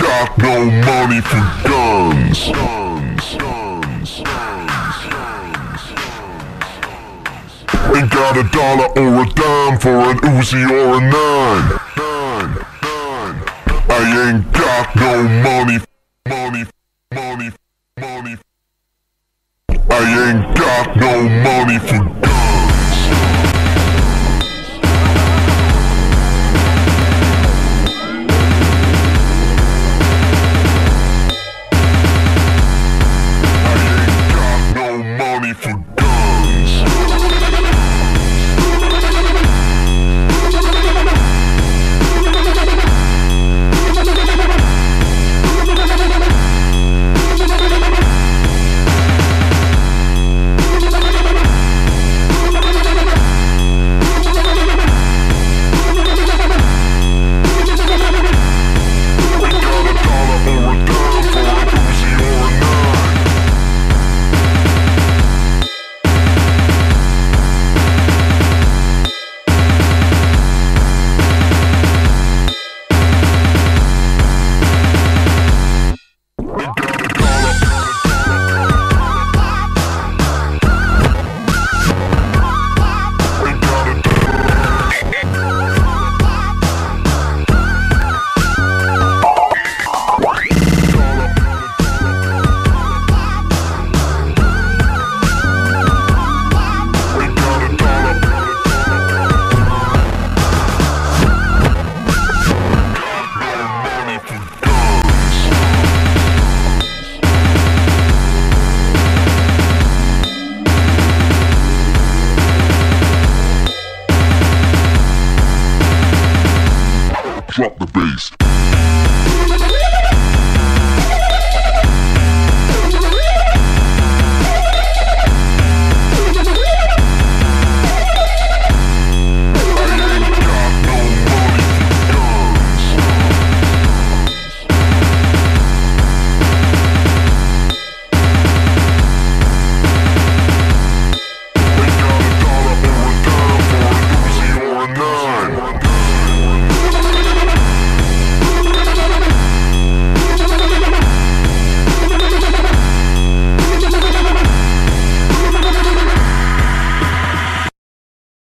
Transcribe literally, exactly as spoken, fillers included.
got no money for guns. Guns, guns, guns, guns. Ain't got a dollar or a dime for an Uzi or a nine. Nine, nine. I ain't got no money, money, money, money. I ain't got no money for guns. Money for guns. Drop the bass.